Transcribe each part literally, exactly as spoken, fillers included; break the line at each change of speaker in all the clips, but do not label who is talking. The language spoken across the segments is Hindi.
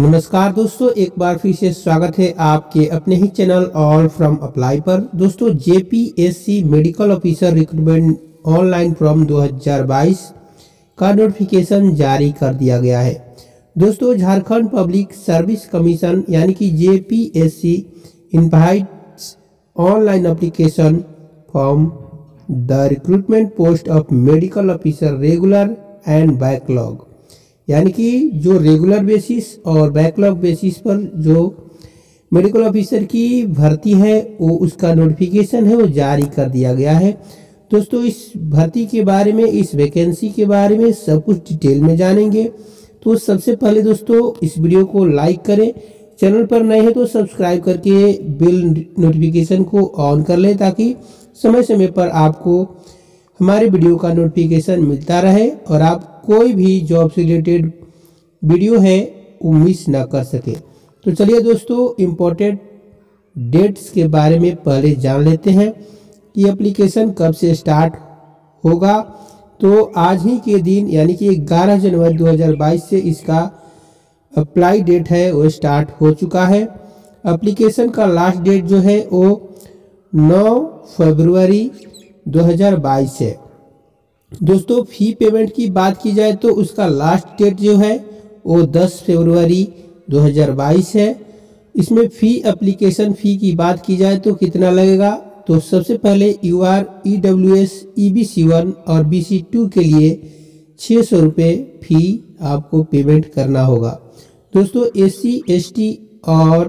नमस्कार दोस्तों, एक बार फिर से स्वागत है आपके अपने ही चैनल ऑल फ्रॉम अप्लाई पर। दोस्तों, JPSC medical officer recruitment online form दो हज़ार बाईस का नोटिफिकेशन जारी कर दिया गया है। दोस्तों, झारखंड पब्लिक सर्विस कमीशन यानी कि JPSC invites online application form the recruitment post of medical officer regular and backlog, यानी कि जो रेगुलर बेसिस और बैकलॉग बेसिस पर जो मेडिकल ऑफिसर की भर्ती है वो उसका नोटिफिकेशन है वो जारी कर दिया गया है। दोस्तों, इस भर्ती के बारे में, इस वैकेंसी के बारे में सब कुछ डिटेल में जानेंगे। तो सबसे पहले दोस्तों इस वीडियो को लाइक करें, चैनल पर नए हैं तो सब्सक्राइब करके बेल नोटिफिकेशन को ऑन कर लें ताकि समय समय पर आपको हमारे वीडियो का नोटिफिकेशन मिलता रहे और आप कोई भी जॉब से रिलेटेड वीडियो है वो मिस ना कर सके। तो चलिए दोस्तों, इम्पोर्टेंट डेट्स के बारे में पहले जान लेते हैं कि एप्लीकेशन कब से स्टार्ट होगा। तो आज ही के दिन यानी कि ग्यारह जनवरी दो हज़ार बाईस से इसका अप्लाई डेट है वो स्टार्ट हो चुका है। एप्लीकेशन का लास्ट डेट जो है वो नौ फरवरी दो हज़ार बाईस है। दोस्तों, फी पेमेंट की बात की जाए तो उसका लास्ट डेट जो है वो दस फरवरी दो हज़ार बाईस है। इसमें फ़ी एप्लीकेशन फ़ी की बात की जाए तो कितना लगेगा, तो सबसे पहले U R E W S E B C one और बी सी टू के लिए छः सौ रुपये फ़ी आपको पेमेंट करना होगा। दोस्तों, एस सी एस टी और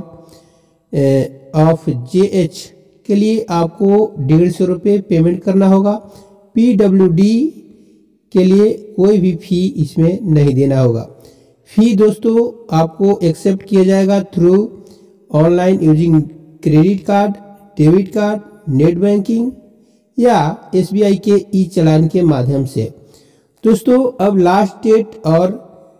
ऑफ जे एच के लिए आपको डेढ़ सौ रुपये पेमेंट करना होगा। पी डब्ल्यू डी के लिए कोई भी फ़ी इसमें नहीं देना होगा। फ़ी दोस्तों आपको एक्सेप्ट किया जाएगा through online using credit card, debit card, net banking या एस बी आई के ई चालान के माध्यम से। दोस्तों, अब लास्ट डेट और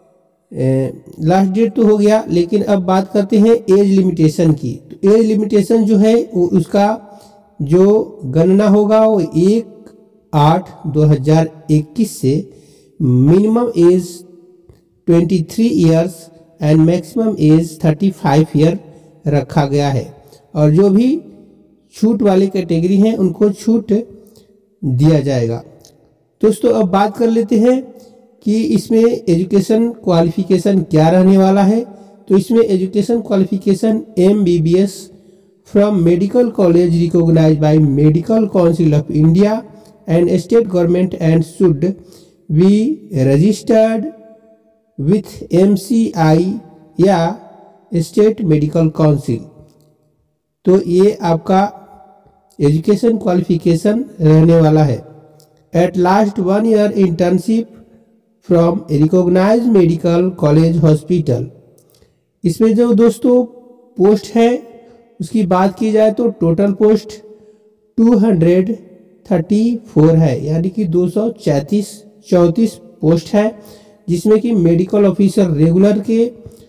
लास्ट डेट तो हो गया, लेकिन अब बात करते हैं एज लिमिटेशन की। तो एज लिमिटेशन जो है वो उसका जो गणना होगा वो एक आठ दो हज़ार इक्कीस से मिनिमम एज तेईस इयर्स एंड मैक्सिमम एज पैंतीस ईयर रखा गया है और जो भी छूट वाले कैटेगरी हैं उनको छूट दिया जाएगा। दोस्तों, अब बात कर लेते हैं कि इसमें एजुकेशन क्वालिफिकेशन क्या रहने वाला है। तो इसमें education qualification M B B S from medical college recognised by medical council of India and state government and should be registered with M C I या स्टेट मेडिकल काउंसिल। तो ये आपका एजुकेशन क्वालिफिकेशन रहने वाला है। At last one year internship from recognised medical college hospital. इसमें जो दोस्तों पोस्ट है उसकी बात की जाए तो टोटल पोस्ट दो सौ चौंतीस है, यानी कि दो सौ चौंतीस चौंतीस पोस्ट है, जिसमें कि मेडिकल ऑफिसर रेगुलर के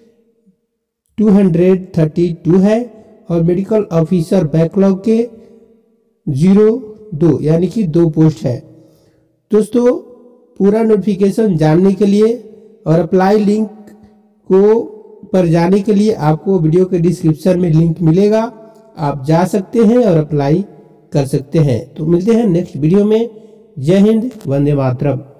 दो सौ बत्तीस है और मेडिकल ऑफिसर बैकलॉग के जीरो दो यानी कि दो पोस्ट है। दोस्तों, पूरा नोटिफिकेशन जानने के लिए और अप्लाई लिंक को पर जाने के लिए आपको वीडियो के डिस्क्रिप्शन में लिंक मिलेगा, आप जा सकते हैं और अप्लाई कर सकते हैं। तो मिलते हैं नेक्स्ट वीडियो में। जय हिंद, वंदे मातरम।